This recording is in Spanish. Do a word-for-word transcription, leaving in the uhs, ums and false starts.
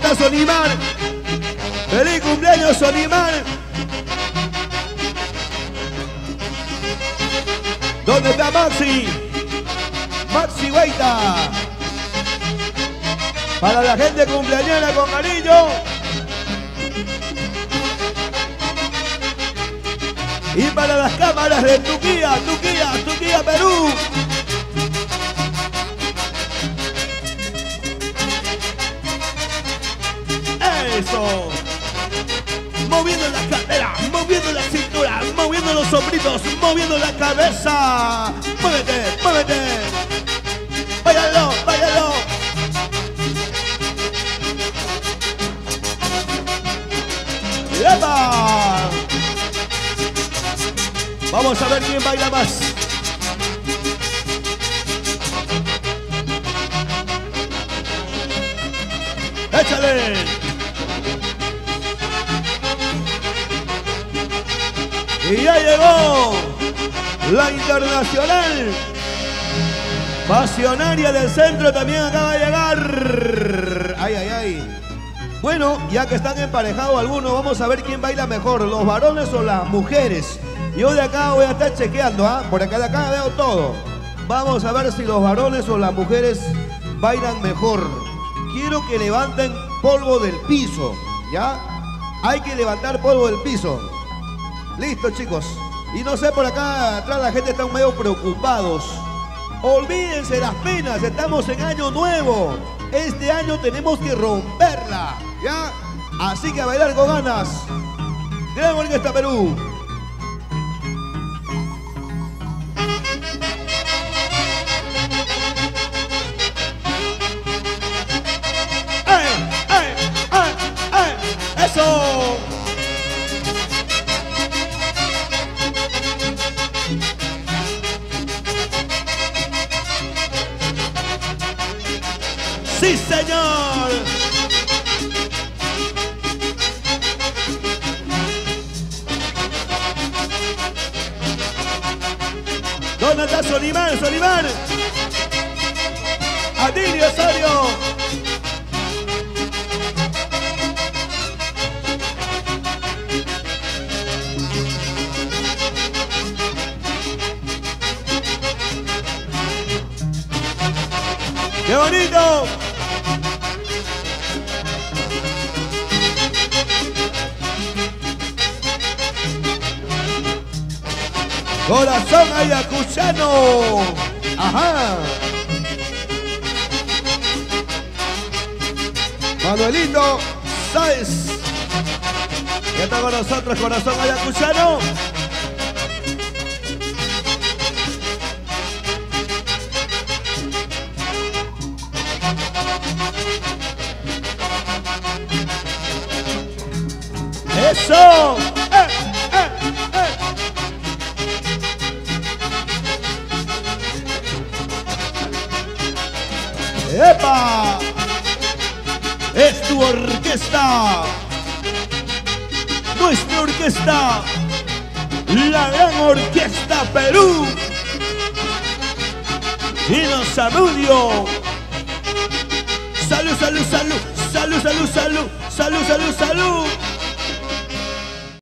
está Sonimar? ¡Feliz cumpleaños, Sonimar! ¿Dónde está Maxi? Maxi Hueita. Para la gente cumpleañera con cariño. Y para las cámaras de Tuquía, Tuquía, Tuquía, Perú. Eso. Moviendo la cadera, moviendo la cintura, moviendo los hombritos, moviendo la cabeza. Muévete, muévete. Váyalo, váyalo. ¡Epa! Vamos a ver quién baila más. ¡Échale! Y ya llegó la internacional pasionaria del centro, también acaba de llegar. Ay, ay, ay. Bueno, ya que están emparejados algunos, vamos a ver quién baila mejor, los varones o las mujeres. Yo de acá voy a estar chequeando, ¿ah? Por acá de acá veo todo. Vamos a ver si los varones o las mujeres bailan mejor. Quiero que levanten polvo del piso, ¿ya? Hay que levantar polvo del piso. Listo, chicos. Y no sé, por acá atrás la gente está medio preocupados. Olvídense las penas, estamos en año nuevo. Este año tenemos que romperla, ¿ya? Así que a bailar con ganas. Gran Orquesta Perú. ¡Ay, ay, ay, ay! ¡Eso! ¡Sí, señor! ¿Dónde está Sonimar? ¡Sonimar! ¡Adilio Osorio! ¡Qué bonito! Corazón ayacuchano. Ajá. Manuelito Sáez. Ya está con nosotros, Corazón ayacuchano. ¡Eso! ¡Eh, eh, eh! ¡Epa! Es tu orquesta. Nuestra orquesta. La Gran Orquesta Perú. Y los saludio. Salud, salud, salud. Salud, salud, salud. Salud, salud, salud.